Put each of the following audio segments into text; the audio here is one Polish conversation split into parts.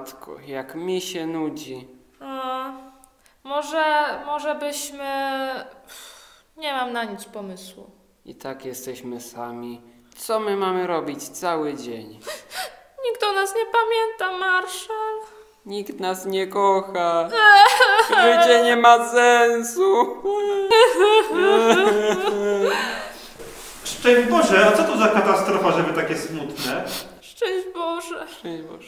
matko, jak mi się nudzi. Może byśmy... Nie mam na nic pomysłu. I tak jesteśmy sami. Co my mamy robić cały dzień? Nikt o nas nie pamięta, Marszal. Nikt nas nie kocha. Życie nie ma sensu. Szczęść Boże, a co to za katastrofa, żeby takie smutne? Szczęść Boże. Szczęść Boże.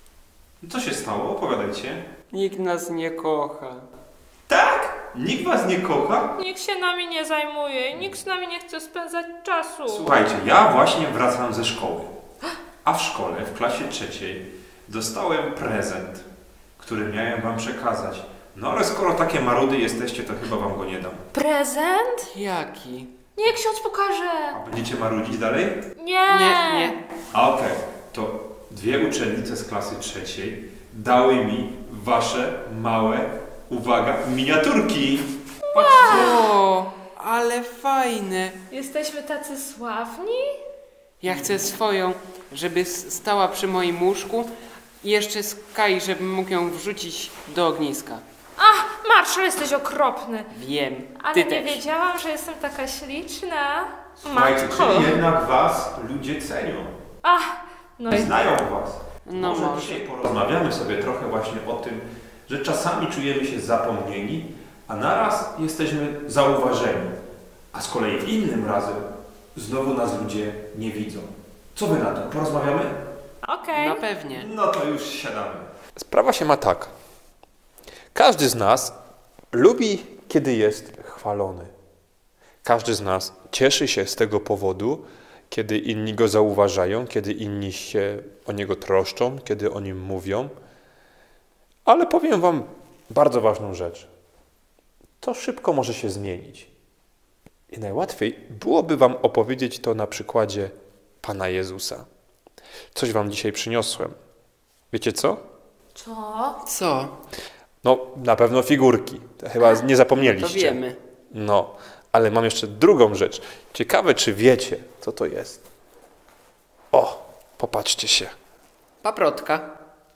Co się stało? Opowiadajcie. Nikt nas nie kocha. Tak? Nikt was nie kocha? Nikt się nami nie zajmuje i nikt z nami nie chce spędzać czasu. Słuchajcie, ja właśnie wracam ze szkoły. A w szkole, w klasie 3, dostałem prezent, który miałem wam przekazać. No ale skoro takie marudy jesteście, to chyba wam go nie dam. Prezent? Jaki? Niech ksiądz pokaże. A będziecie marudzić dalej? Nie. Nie. A okej, to 2 uczennice z klasy 3 dały mi wasze małe, uwaga, miniaturki. Patrzcie. O, ale fajne. Jesteśmy tacy sławni? Ja chcę swoją, żeby stała przy moim łóżku i jeszcze Sky, żebym mógł ją wrzucić do ogniska. Ach, Marszal, jesteś okropny. Wiem, Ale ty nie też. wiedziałam, że jestem taka śliczna. Słuchajcie, Matko. czyli jednak was ludzie cenią. Ach, no i... Znają was. No Może może. dzisiaj porozmawiamy sobie trochę właśnie o tym, że czasami czujemy się zapomnieni, a naraz jesteśmy zauważeni, a z kolei innym razem znowu nas ludzie nie widzą. Co wy na to? Porozmawiamy? Okej. No pewnie. No to już siadamy. Sprawa się ma tak. Każdy z nas lubi, kiedy jest chwalony. Każdy z nas cieszy się z tego powodu, kiedy inni go zauważają, kiedy inni się o niego troszczą, kiedy o nim mówią. Ale powiem wam bardzo ważną rzecz. To szybko może się zmienić. I najłatwiej byłoby wam opowiedzieć to na przykładzie Pana Jezusa. Coś wam dzisiaj przyniosłem. Wiecie co? Co? Co? No, na pewno figurki. Chyba nie zapomnieliście. To wiemy. No, ale mam jeszcze drugą rzecz. Ciekawe, czy wiecie, co to jest. O, popatrzcie się. Paprotka.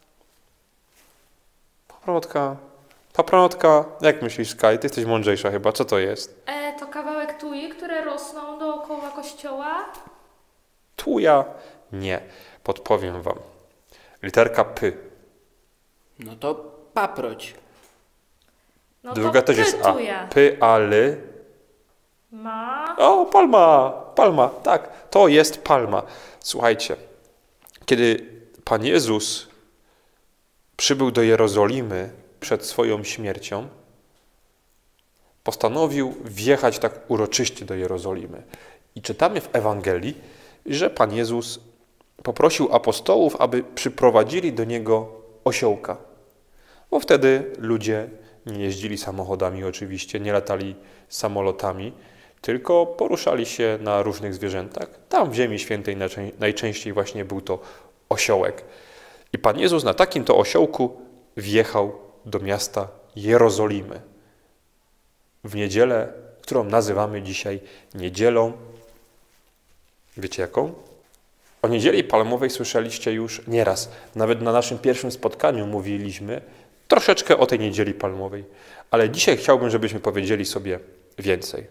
Paprotka. Jak myślisz, Sky? Ty jesteś mądrzejsza chyba. Co to jest? To kawałek tui, które rosną dookoła kościoła? Tuja? Nie. Podpowiem wam. Literka P. No to paproć. No Druga to też jest A. tuja. P, A, L. Ma. O, palma. Palma. Tak, to jest palma. Słuchajcie, kiedy Pan Jezus przybył do Jerozolimy przed swoją śmiercią, postanowił wjechać tak uroczyście do Jerozolimy. I czytamy w Ewangelii, że Pan Jezus poprosił apostołów, aby przyprowadzili do Niego osiołka. Bo wtedy ludzie nie jeździli samochodami oczywiście, nie latali samolotami, tylko poruszali się na różnych zwierzętach. Tam w Ziemi Świętej najczęściej właśnie był to osiołek. I Pan Jezus na takim to osiołku wjechał do miasta Jerozolimy. W niedzielę, którą nazywamy dzisiaj niedzielą, wiecie jaką? O Niedzieli Palmowej słyszeliście już nieraz. Nawet na naszym pierwszym spotkaniu mówiliśmy troszeczkę o tej Niedzieli Palmowej. Ale dzisiaj chciałbym, żebyśmy powiedzieli sobie więcej.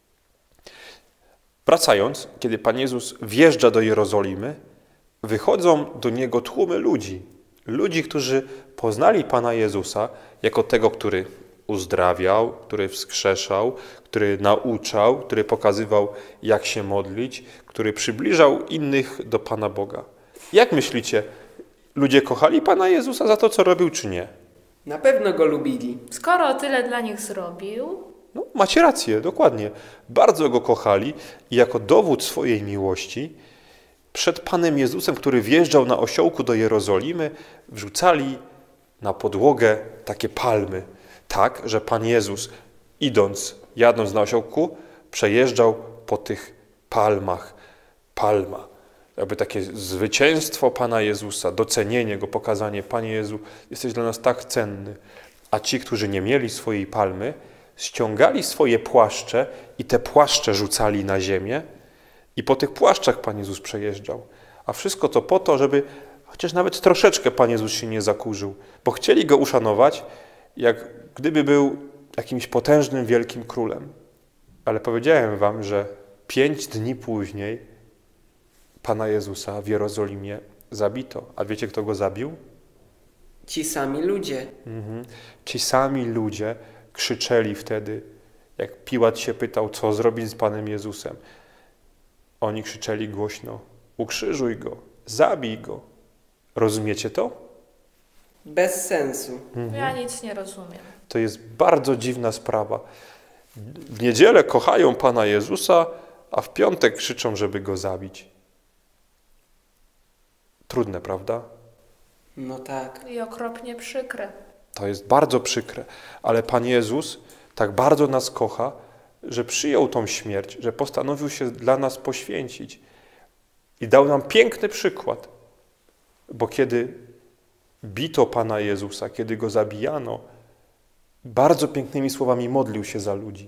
Wracając, kiedy Pan Jezus wjeżdża do Jerozolimy, wychodzą do Niego tłumy ludzi. Ludzi, którzy poznali Pana Jezusa jako tego, który uzdrawiał, który wskrzeszał, który nauczał, który pokazywał, jak się modlić, który przybliżał innych do Pana Boga. Jak myślicie, ludzie kochali Pana Jezusa za to, co robił, czy nie? Na pewno go lubili. Skoro tyle dla nich zrobił, No, macie rację, dokładnie. Bardzo go kochali i jako dowód swojej miłości przed Panem Jezusem, który wjeżdżał na osiołku do Jerozolimy, wrzucali na podłogę takie palmy. Tak, że Pan Jezus jadąc na osiołku, przejeżdżał po tych palmach. Palma. Jakby takie zwycięstwo Pana Jezusa, docenienie Go, pokazanie, Panie Jezu, jesteś dla nas tak cenny. A ci, którzy nie mieli swojej palmy, ściągali swoje płaszcze i te płaszcze rzucali na ziemię i po tych płaszczach Pan Jezus przejeżdżał. A wszystko to po to, żeby Chociaż nawet troszeczkę Pan Jezus się nie zakurzył, bo chcieli Go uszanować, jak gdyby był jakimś potężnym, wielkim królem. Ale powiedziałem wam, że 5 dni później Pana Jezusa w Jerozolimie zabito. A wiecie, kto Go zabił? Ci sami ludzie. Ci sami ludzie krzyczeli wtedy, jak Piłat się pytał, co zrobić z Panem Jezusem. Oni krzyczeli głośno, ukrzyżuj Go, zabij Go. Rozumiecie to? Bez sensu. Ja nic nie rozumiem. To jest bardzo dziwna sprawa. W niedzielę kochają Pana Jezusa, a w piątek krzyczą, żeby Go zabić. Trudne, prawda? No tak. I okropnie przykre. To jest bardzo przykre, ale Pan Jezus tak bardzo nas kocha, że przyjął tą śmierć, że postanowił się dla nas poświęcić i dał nam piękny przykład, bo kiedy bito Pana Jezusa, kiedy Go zabijano, bardzo pięknymi słowami modlił się za ludzi.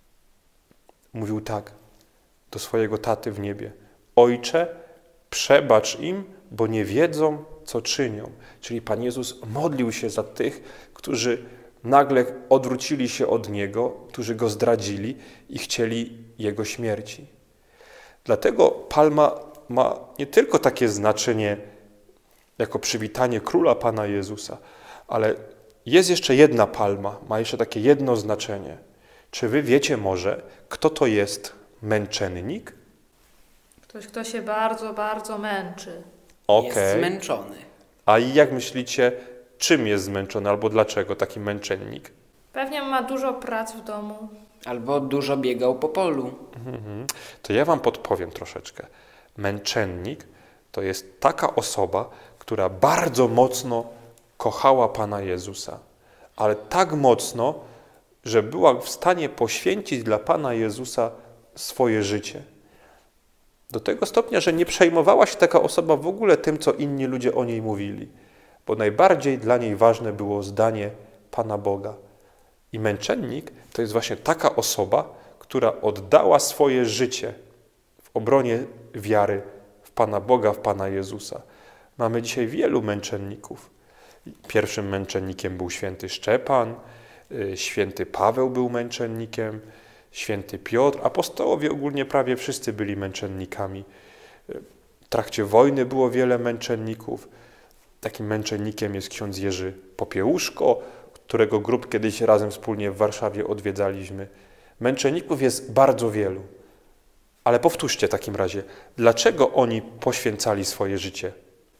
Mówił tak do swojego taty w niebie: Ojcze, przebacz im, bo nie wiedzą, co czynią. Czyli Pan Jezus modlił się za tych, którzy nagle odwrócili się od Niego, którzy Go zdradzili i chcieli Jego śmierci. Dlatego palma ma nie tylko takie znaczenie jako przywitanie króla Pana Jezusa, ale jest jeszcze jedna palma, ma jeszcze takie jedno znaczenie. Czy wy wiecie może, kto to jest męczennik? Ktoś, kto się bardzo, bardzo męczy. Jest Okej. zmęczony. A jak myślicie, czym jest zmęczony albo dlaczego taki męczennik? Pewnie ma dużo prac w domu. Albo dużo biegał po polu. To ja wam podpowiem troszeczkę. Męczennik to jest taka osoba, która bardzo mocno kochała Pana Jezusa, ale tak mocno, że była w stanie poświęcić dla Pana Jezusa swoje życie. Do tego stopnia, że nie przejmowała się taka osoba w ogóle tym, co inni ludzie o niej mówili, bo najbardziej dla niej ważne było zdanie Pana Boga. I męczennik to jest właśnie taka osoba, która oddała swoje życie w obronie wiary w Pana Boga, w Pana Jezusa. Mamy dzisiaj wielu męczenników. Pierwszym męczennikiem był święty Szczepan, święty Paweł był męczennikiem, święty Piotr, apostołowie ogólnie prawie wszyscy byli męczennikami. W trakcie wojny było wiele męczenników. Takim męczennikiem jest ksiądz Jerzy Popiełuszko, którego grup kiedyś razem wspólnie w Warszawie odwiedzaliśmy. Męczenników jest bardzo wielu. Ale powtórzcie w takim razie, dlaczego oni poświęcali swoje życie?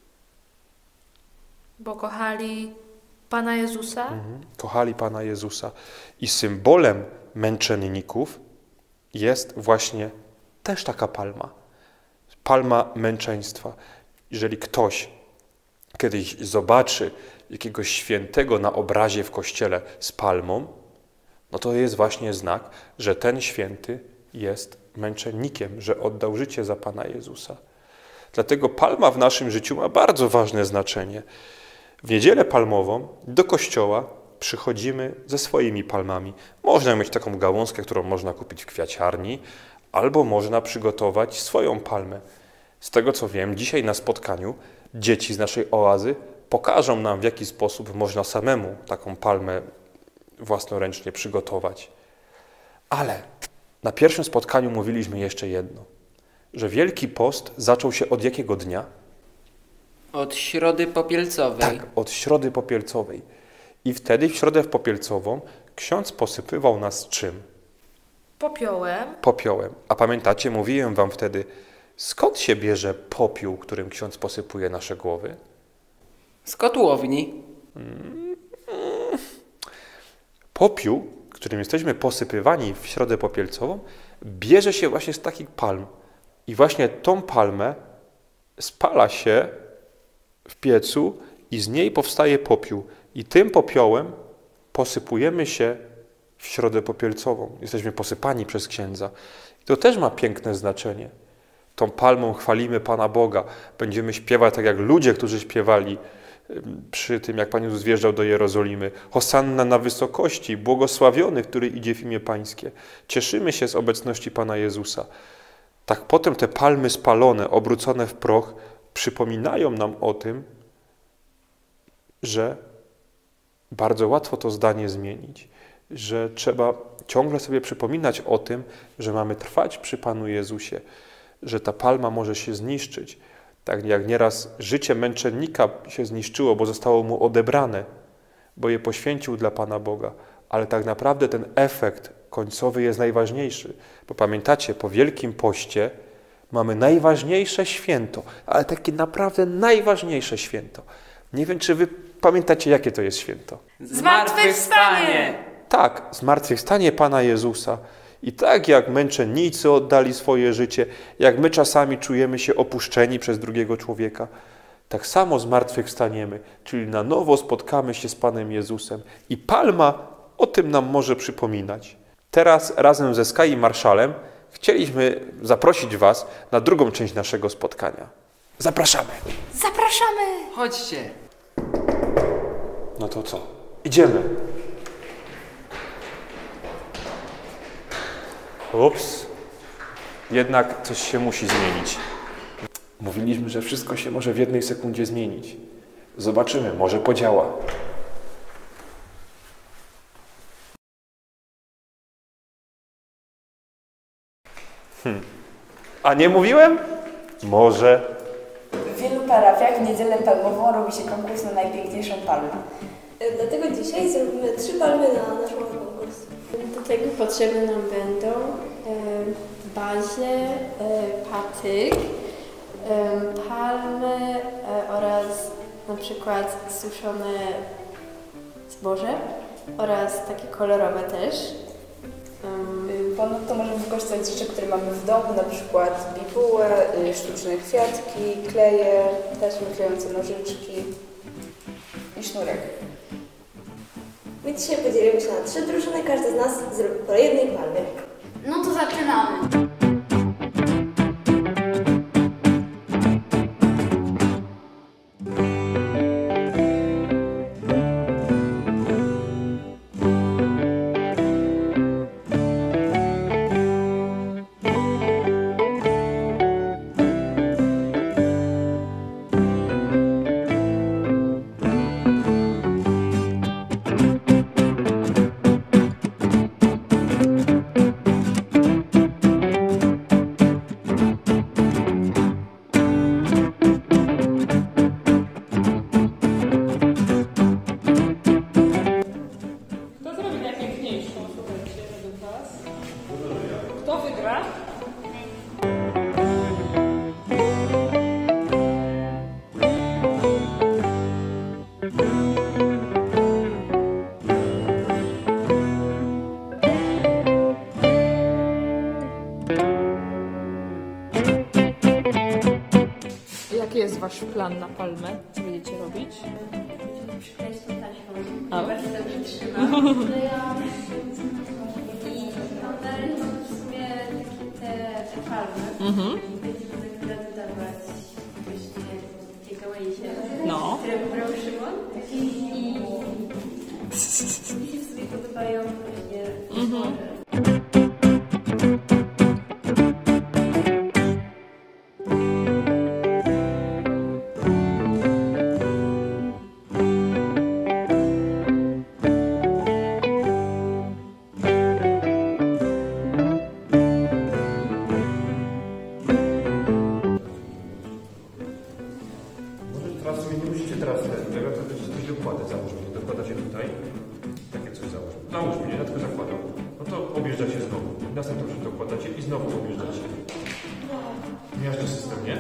Bo kochali Pana Jezusa. Kochali Pana Jezusa. I symbolem męczenników jest właśnie też taka palma. Palma męczeństwa. Jeżeli ktoś kiedyś zobaczy jakiegoś świętego na obrazie w kościele z palmą, no to jest właśnie znak, że ten święty jest męczennikiem, że oddał życie za Pana Jezusa. Dlatego palma w naszym życiu ma bardzo ważne znaczenie. W niedzielę palmową do kościoła przychodzimy ze swoimi palmami. Można mieć taką gałązkę, którą można kupić w kwiaciarni, albo można przygotować swoją palmę. Z tego co wiem, dzisiaj na spotkaniu dzieci z naszej oazy pokażą nam, w jaki sposób można samemu taką palmę własnoręcznie przygotować. Ale na pierwszym spotkaniu mówiliśmy jeszcze jedno, że Wielki Post zaczął się od jakiego dnia? Od Środy Popielcowej. Tak, od Środy Popielcowej. I wtedy w Środę Popielcową ksiądz posypywał nas czym? Popiołem. Popiołem. A pamiętacie, mówiłem wam wtedy, skąd się bierze popiół, którym ksiądz posypuje nasze głowy? Z kotłowni. Popiół, którym jesteśmy posypywani w Środę Popielcową, bierze się właśnie z takich palm. I właśnie tą palmę spala się w piecu i z niej powstaje popiół. I tym popiołem posypujemy się w Środę Popielcową. Jesteśmy posypani przez księdza. I to też ma piękne znaczenie. Tą palmą chwalimy Pana Boga. Będziemy śpiewać tak jak ludzie, którzy śpiewali przy tym, jak Pan Jezus wjeżdżał do Jerozolimy. Hosanna na wysokości, błogosławiony, który idzie w imię Pańskie. Cieszymy się z obecności Pana Jezusa. Tak potem te palmy spalone, obrócone w proch, przypominają nam o tym, że bardzo łatwo to zdanie zmienić, że trzeba ciągle sobie przypominać o tym, że mamy trwać przy Panu Jezusie, że ta palma może się zniszczyć. Tak jak nieraz życie męczennika się zniszczyło, bo zostało mu odebrane, bo je poświęcił dla Pana Boga, ale tak naprawdę ten efekt końcowy jest najważniejszy. Bo pamiętacie, po Wielkim Poście mamy najważniejsze święto, ale takie naprawdę najważniejsze święto. Nie wiem, czy wy pamiętacie, jakie to jest święto? Zmartwychwstanie! Tak, zmartwychwstanie Pana Jezusa. I tak jak męczennicy oddali swoje życie, jak my czasami czujemy się opuszczeni przez drugiego człowieka, tak samo zmartwychwstaniemy, czyli na nowo spotkamy się z Panem Jezusem. I palma o tym nam może przypominać. Teraz razem ze Sky i Marszalem chcieliśmy zaprosić Was na drugą część naszego spotkania. Zapraszamy! Zapraszamy! Chodźcie. No to co? Idziemy! Ups, jednak coś się musi zmienić. Mówiliśmy, że wszystko się może w jednej sekundzie zmienić. Zobaczymy, może podziała. A nie mówiłem? Może. W wielu parafiach w niedzielę palmową robi się konkurs na najpiękniejszą palmę. Dlatego dzisiaj zrobimy 3 palmy na nasz mały konkurs. Do tego potrzebne nam będą w bazie patyk, palmy oraz na przykład suszone zboże oraz takie kolorowe też. Ponadto możemy wykorzystać rzeczy, które mamy w domu, na przykład bibułę, sztuczne kwiatki, kleje, taśmy klejące nożyczki i sznurek. My dzisiaj podzielimy się na 3 drużyny, każda z nas zrobi po jednej palmie. No to zaczynamy! Jaki jest wasz plan na palmę? Co będziecie robić? Przykleić tą taśmą. A? Bardzo dobrze trzyma. Klejam i mam dalej w sumie te palmy. I będziemy dodawać właśnie takie gałęzie, które wybrał Szymon. I mi się w sobie podobają właśnie Teraz sobie nie musicie teraz tego, to będziecie coś dokładać. Załóżmy, dokładacie tutaj. Takie coś załóżmy. Załóżmy, ja tylko zakładam. No to objeżdżacie znowu. Następną rzecz dokładacie i znowu objeżdżacie. Miażdży system, nie?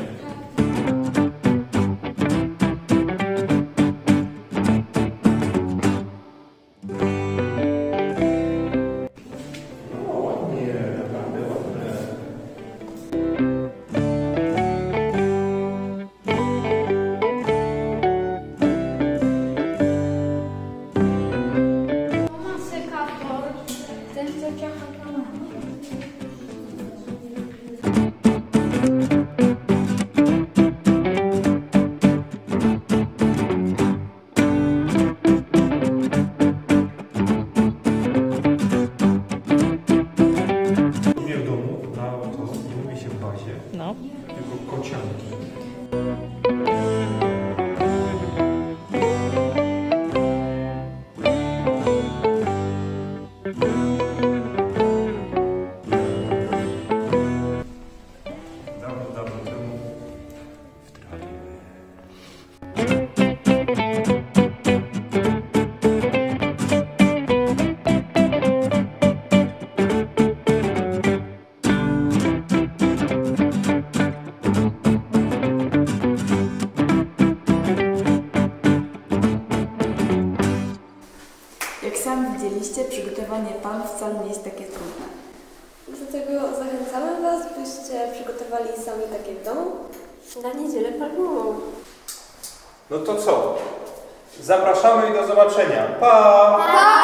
widzieliście, przygotowanie palm wcale nie jest takie trudne. Dlatego zachęcamy Was, byście przygotowali sami takie w domu na niedzielę palmową. No to co? Zapraszamy i do zobaczenia. Pa!